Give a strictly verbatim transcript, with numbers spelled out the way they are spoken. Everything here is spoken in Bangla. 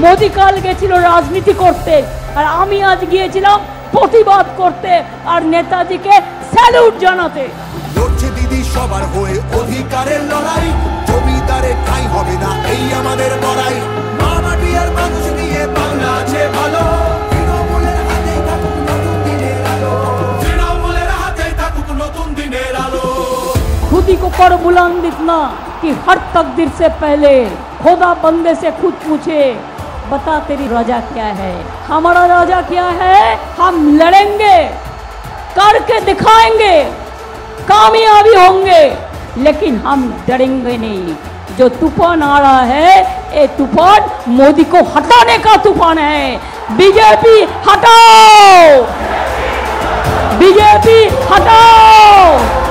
মোদি কাল গেছিল রাজনীতি করতে, আর আমি আজ গিয়েছিলাম প্রতিবাদ করতে আর নেতাজিকে স্যালুট জানাতে। লড়ছে দিদি সবার হয়ে অধিকারের লড়াই, জমিদারে ঠাঁই হবে না এই আমাদের লড়াই। মা মাটি আর মানুষ নিয়ে বাংলা আছে ভালো, তৃণমূলের হাতেই থাকুক নতুন দিনের আলো, তৃণমূলের হাতেই থাকুক নতুন দিনের আলো। खुदी को कर बुलंद इतना कि हर तकदीर से पहले खुदा बंदे से खुद पूछे, बता तेरी राजा क्या है। हमारा राजा क्या है? हम लड़ेंगे, करके दिखाएंगे, कामयाबी होंगे, लेकिन हम डरेंगे नहीं। जो तूफान आ रहा है ये तूफान मोदी को हटाने का तूफान है। बीजेपी हटाओ, बीजेपी हटाओ।